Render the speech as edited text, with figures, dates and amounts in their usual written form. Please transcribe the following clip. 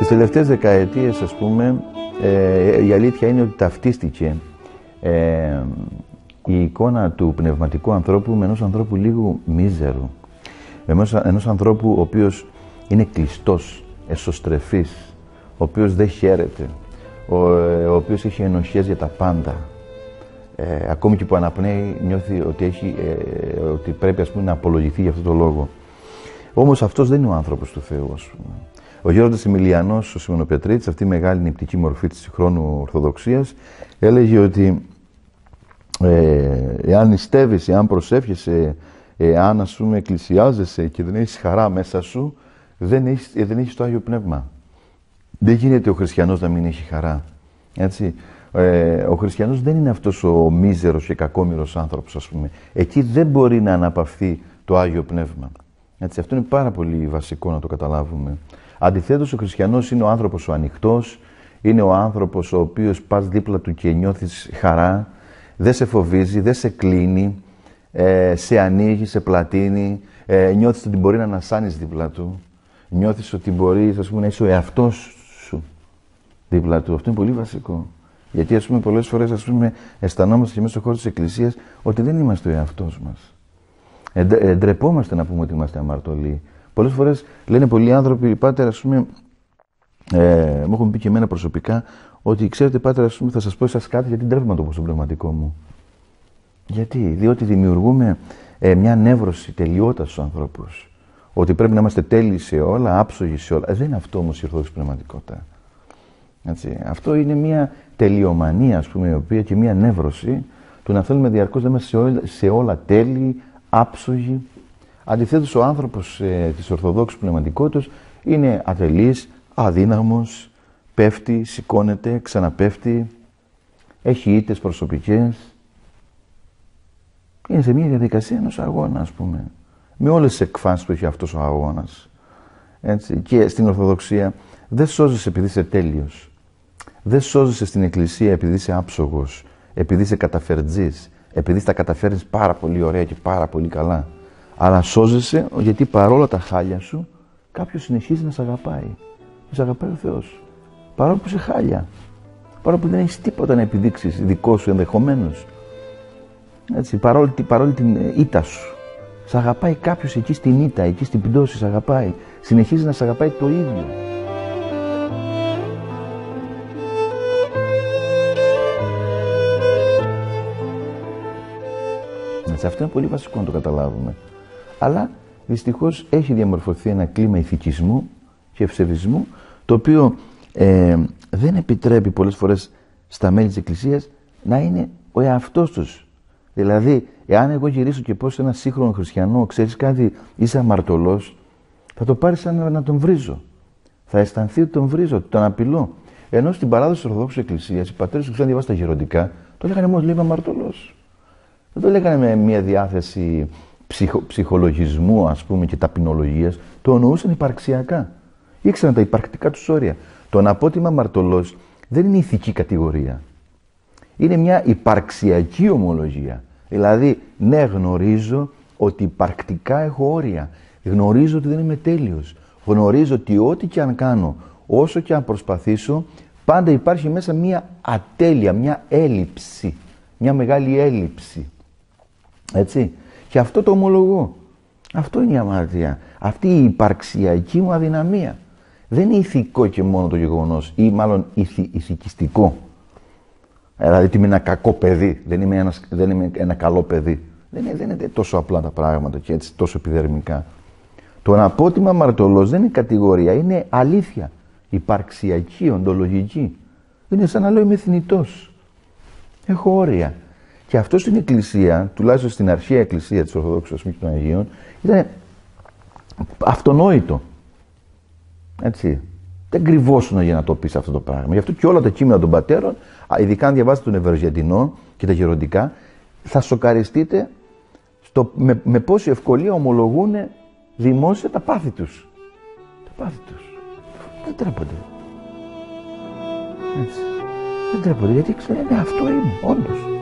Τις τελευταίες δεκαετίες, ας πούμε, η αλήθεια είναι ότι ταυτίστηκε η εικόνα του πνευματικού ανθρώπου με ενός ανθρώπου λίγο μίζερου. Ενός ανθρώπου ο οποίος είναι κλειστός, εσωστρεφής, ο οποίος δεν χαίρεται, ο οποίος έχει ενοχές για τα πάντα. Ακόμη και που αναπνέει, νιώθει ότι πρέπει, ας πούμε, να απολογηθεί για αυτόν τον λόγο. Όμως αυτός δεν είναι ο άνθρωπος του Θεού, ας πούμε. Ο Γέροντας Εμιλιανός, ο Σιμωνοπετρίτης, αυτή η μεγάλη νηπτική μορφή της συγχρόνου Ορθοδοξίας, έλεγε ότι εάν νηστεύεις, εάν προσεύχεσαι, εάν, ας πούμε, εκκλησιάζεσαι και δεν έχεις χαρά μέσα σου, δεν έχεις το Άγιο Πνεύμα. Δεν γίνεται ο χριστιανός να μην έχει χαρά. Έτσι. Ο χριστιανός δεν είναι αυτός ο μίζερος και κακόμοιρος άνθρωπος, ας πούμε. Εκεί δεν μπορεί να αναπαυθεί το Άγιο Πνεύμα. Έτσι. Αυτό είναι πάρα πολύ βασικό να το καταλάβουμε. Αντιθέτως, ο χριστιανός είναι ο άνθρωπος ο ανοιχτός, είναι ο άνθρωπος ο οποίος πας δίπλα του και νιώθεις χαρά, δεν σε φοβίζει, δεν σε κλείνει, σε ανοίγει, σε πλατείνει, νιώθεις ότι μπορεί να ανασάνεις δίπλα του, νιώθεις ότι μπορείς, ας πούμε, να είσαι ο εαυτός σου δίπλα του. Αυτό είναι πολύ βασικό. Γιατί, ας πούμε, πολλές φορές, ας πούμε, αισθανόμαστε και μέσα στον χώρο της Εκκλησίας ότι δεν είμαστε ο εαυτός μας. Ντρεπόμαστε να πούμε ότι είμαστε αμαρτωλοί. Πολλές φορές λένε πολλοί άνθρωποι, πάτερ, ας πούμε, μου έχουν πει και εμένα προσωπικά, ότι ξέρετε, πάτερ, ας πούμε, θα σας πω εσάς κάτι γιατί ντρέπομαι να το πω στον πνευματικό μου. Γιατί? Διότι δημιουργούμε μια νεύρωση τελειότητα στους ανθρώπους. Ότι πρέπει να είμαστε τέλειοι σε όλα, άψογοι σε όλα. Δεν είναι αυτό όμως η ορθόδοξη πνευματικότητα. Έτσι. Αυτό είναι μια τελειομανία, ας πούμε, η οποία και μια νεύρωση του να θέλουμε διαρκώς να είμαστε σε όλα τέλειοι, άψογοι. Αντιθέτως, ο άνθρωπος της ορθοδόξης πνευματικότητας είναι ατελής, αδύναμος, πέφτει, σηκώνεται, ξαναπέφτει, έχει ήττες προσωπικές. Είναι σε μια διαδικασία ενός αγώνα, ας πούμε, με όλες τις εκφάνσεις που έχει αυτός ο αγώνας. Έτσι. Και στην Ορθοδοξία δεν σώζεσαι επειδή είσαι τέλειος. Δεν σώζεσαι στην Εκκλησία επειδή είσαι άψογος, επειδή είσαι καταφερτζής, επειδή τα καταφέρνεις πάρα πολύ ωραία και πάρα πολύ καλά. Αλλά σώζεσαι γιατί παρόλα τα χάλια σου κάποιος συνεχίζει να σε αγαπάει. Σε αγαπάει ο Θεός. Παρόλο που είσαι χάλια. Παρόλο που δεν έχεις τίποτα να επιδείξεις δικό σου ενδεχομένως. Έτσι, παρόλη την ήττα σου. Σε αγαπάει κάποιος εκεί στην ήττα, εκεί στην πτώση, σε αγαπάει. Συνεχίζει να σε αγαπάει το ίδιο. Έτσι, αυτό είναι πολύ βασικό να το καταλάβουμε. Αλλά δυστυχώς έχει διαμορφωθεί ένα κλίμα ηθικισμού και ευσεβισμού, το οποίο δεν επιτρέπει πολλές φορές στα μέλη της Εκκλησίας να είναι ο εαυτός τους. Δηλαδή, εάν εγώ γυρίσω και πω σε ένα σύγχρονο χριστιανό, ξέρεις κάτι, είσαι αμαρτωλός, θα το πάρει σαν να τον βρίζω. Θα αισθανθεί ότι τον βρίζω, ότι τον απειλώ. Ενώ στην παράδοση της Ορθοδόξης Εκκλησίας, οι πατέρες που ξέρουν διαβάσει τα γεροντικά, το λέγανε μόλις λέει αμαρτωλός. Δεν το λέγανε με μια διάθεση ψυχολογισμού, ας πούμε, και ταπεινολογίας. Το εννοούσαν υπαρξιακά. Ήξεραν τα υπαρκτικά τους όρια. Το να πω ότι είμαι αμαρτωλός δεν είναι ηθική κατηγορία. Είναι μια υπαρξιακή ομολογία. Δηλαδή, ναι, γνωρίζω ότι υπαρκτικά έχω όρια. Γνωρίζω ότι δεν είμαι τέλειος. Γνωρίζω ότι ό,τι και αν κάνω, όσο και αν προσπαθήσω, πάντα υπάρχει μέσα μια ατέλεια, μια έλλειψη. Μια μεγάλη έλλειψη. Έτσι. Και αυτό το ομολογώ. Αυτό είναι η αμαρτία. Αυτή η υπαρξιακή μου αδυναμία. Δεν είναι ηθικό και μόνο το γεγονός, ή μάλλον ηθικιστικό. Δηλαδή ότι είμαι ένα κακό παιδί, δεν είμαι ένα καλό παιδί. Δεν είναι τόσο απλά τα πράγματα και έτσι τόσο επιδερμικά. Το να πω ότι είμαι αμαρτωλός δεν είναι κατηγορία, είναι αλήθεια. Υπαρξιακή, οντολογική. Είναι σαν να λέω είμαι θνητός. Έχω όρια. Και αυτό στην Εκκλησία, τουλάχιστον στην αρχαία Εκκλησία της Ορθοδόξης και των Αγίων, ήταν αυτονόητο. Έτσι. Δεν κρυβόσουν για να το πεις αυτό το πράγμα. Γι' αυτό και όλα τα κείμενα των πατέρων, ειδικά αν διαβάσετε τον Ευεργετινό και τα γεροντικά, θα σοκαριστείτε με πόση ευκολία ομολογούν δημόσια τα πάθη τους. Τα πάθη τους. Δεν τρέπονται. Έτσι. Δεν τρέπονται γιατί ξέρετε, αυτό είμαι, όντως.